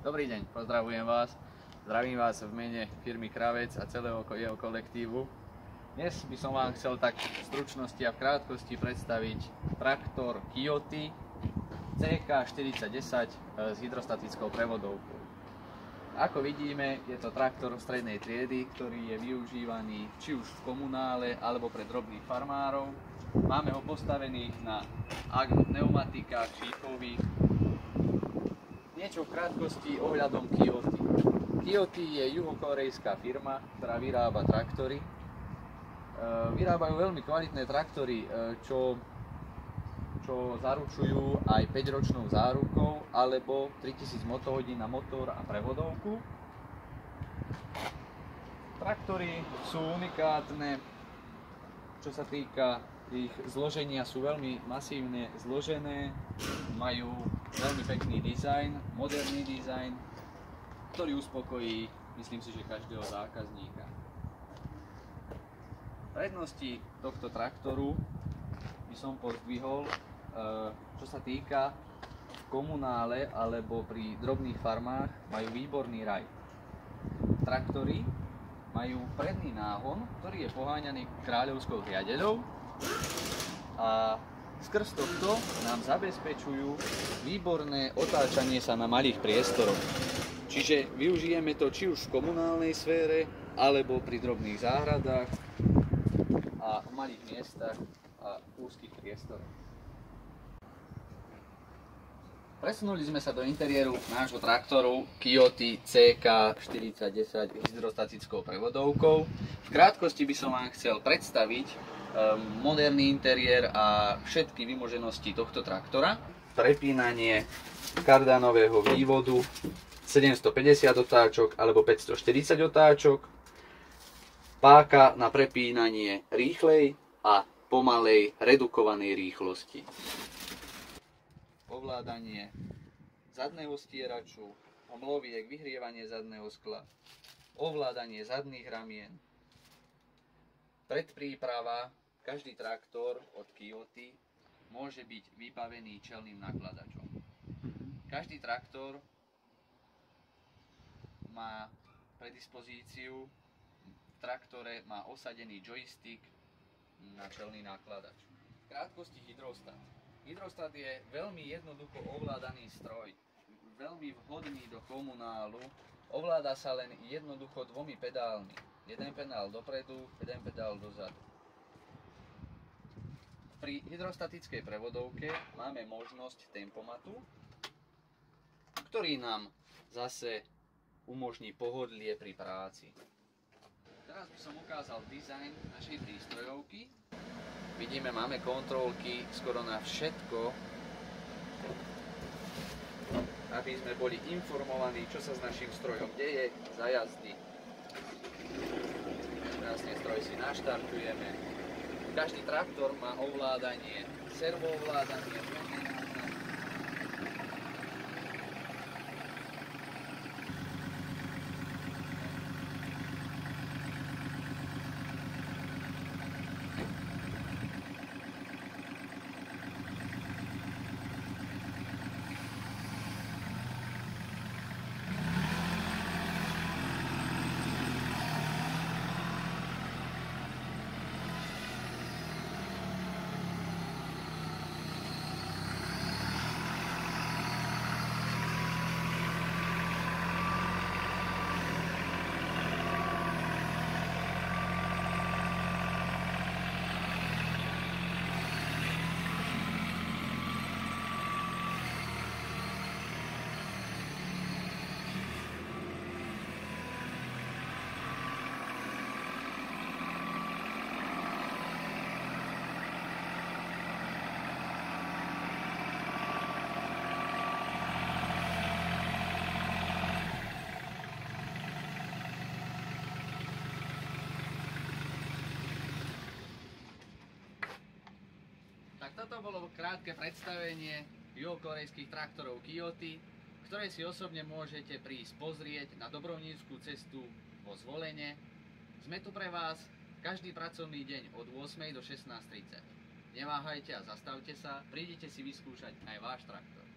Dobrý deň, pozdravujem vás. Zdravím vás v mene firmy Kravec a celého jeho kolektívu. Dnes by som vám chcel tak v stručnosti a v krátkosti predstaviť traktor Kioti CK4010 s hydrostatickou prevodovkou. Ako vidíme, je to traktor strednej triedy, ktorý je využívaný či už v komunále alebo pre drobných farmárov. Máme ho postavený na pneumatikách šípkových. Niečo v krátkosti ohľadom Kioti. Kioti je juhokorejská firma, ktorá vyrába traktory. Vyrábajú veľmi kvalitné traktory, čo zaručujú aj 5-ročnou zárukou alebo 3000 motohodín na motor a prevodovku. Traktory sú unikátne, čo sa týka ich zloženia, sú veľmi masívne zložené, majú veľmi pekný dizajn, moderný dizajn, ktorý uspokojí, myslím si, že každého zákazníka. Prednosti tohto traktoru by som pozdvihol, čo sa týka v komunále alebo pri drobných farmách, majú výborný raj. Traktory majú predný náhon, ktorý je poháňaný kráľovskou riadeľou a skrz tohto nám zabezpečujú výborné otáčanie sa na malých priestoroch. Čiže využijeme to či už v komunálnej sfére, alebo pri drobných záhradách a v malých miestach a úzkých priestoroch. Presunuli sme sa do interiéru nášho traktoru Kioti CK4010 s hydrostatickou prevodovkou. V krátkosti by som vám chcel predstaviť moderný interiér a všetky vymoženosti tohto traktora. Prepínanie kardanového vývodu, 750 otáčok alebo 540 otáčok, páka na prepínanie rýchlej a pomalej redukovanej rýchlosti, ovládanie zadného stieraču, omloviek, vyhrievanie zadného skla, ovládanie zadných ramien, predpríprava. Každý traktor od Kioti môže byť vybavený čelným nakladačom. Každý traktor má predispozíciu, v traktore má osadený joystick na čelný nakladač. V krátkosti hydrostat. Hydrostat je veľmi jednoducho ovládaný stroj, veľmi vhodný do komunálu, ovláda sa len jednoducho dvomi pedálmi. Jeden pedál dopredu, jeden pedál dozadu. Pri hydrostatickej prevodovke máme možnosť tempomatu, ktorý nám zase umožní pohodlie pri práci. Teraz by som ukázal dizajn našej prístrojovky. Vidíme, máme kontrolky skoro na všetko, aby sme boli informovaní, čo sa s našim strojom deje za jazdy. Krásne stroj si naštartujeme. Každý traktor má ovládanie, servoovládanie, Toto bolo krátke predstavenie juhokorejských traktorov Kioti, ktoré si osobne môžete prísť pozrieť na dobrovoľnícku cestu vo Zvolene. Sme tu pre vás každý pracovný deň od 8 do 16:30. Neváhajte a zastavte sa, prídite si vyskúšať aj váš traktor.